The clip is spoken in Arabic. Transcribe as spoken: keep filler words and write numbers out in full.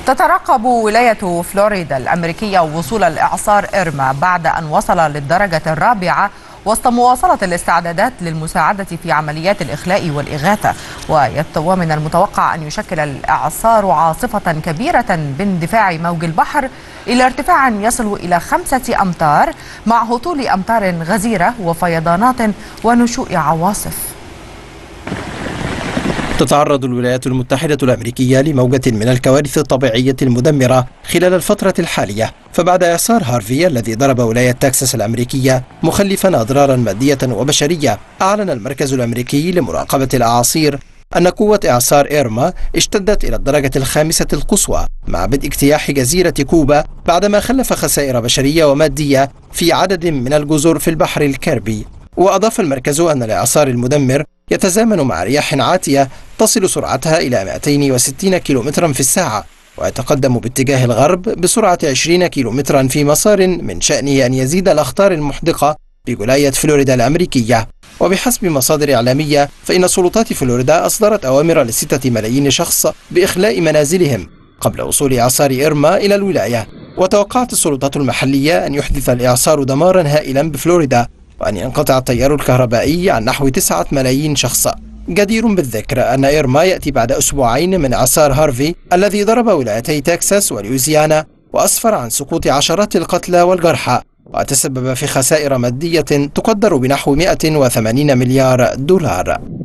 تترقب ولاية فلوريدا الأمريكية وصول الإعصار إيرما بعد أن وصل للدرجة الرابعة وسط مواصلة الاستعدادات للمساعدة في عمليات الإخلاء والإغاثة. ومن المتوقع أن يشكل الإعصار عاصفة كبيرة باندفاع موج البحر إلى ارتفاع يصل إلى خمسة أمتار مع هطول أمطار غزيرة وفيضانات ونشوء عواصف. تتعرض الولايات المتحدة الأمريكية لموجة من الكوارث الطبيعية المدمرة خلال الفترة الحالية، فبعد إعصار هارفي الذي ضرب ولاية تكساس الأمريكية مخلفا أضرارا مادية وبشرية، أعلن المركز الأمريكي لمراقبة الأعاصير أن قوة إعصار إيرما اشتدت إلى الدرجة الخامسة القصوى مع بدء اجتياح جزيرة كوبا، بعدما خلف خسائر بشرية ومادية في عدد من الجزر في البحر الكاريبي. وأضاف المركز أن الإعصار المدمر يتزامن مع رياح عاتية تصل سرعتها إلى مئتين وستين كيلومترا في الساعة، ويتقدم باتجاه الغرب بسرعة عشرين كيلومترا في مسار من شأنه أن يزيد الأخطار المحدقة بولاية فلوريدا الأمريكية. وبحسب مصادر إعلامية فإن سلطات فلوريدا أصدرت أوامر لستة ملايين شخص بإخلاء منازلهم قبل وصول إعصار إيرما إلى الولاية. وتوقعت السلطات المحلية أن يحدث الإعصار دمارا هائلا بفلوريدا وأن ينقطع التيار الكهربائي عن نحو تسعة ملايين شخص. جدير بالذكر أن إيرما يأتي بعد أسبوعين من إعصار هارفي الذي ضرب ولايتي تكساس ولويزيانا وأسفر عن سقوط عشرات القتلى والجرحى، وتسبب في خسائر مادية تقدر بنحو مئة وثمانين مليار دولار.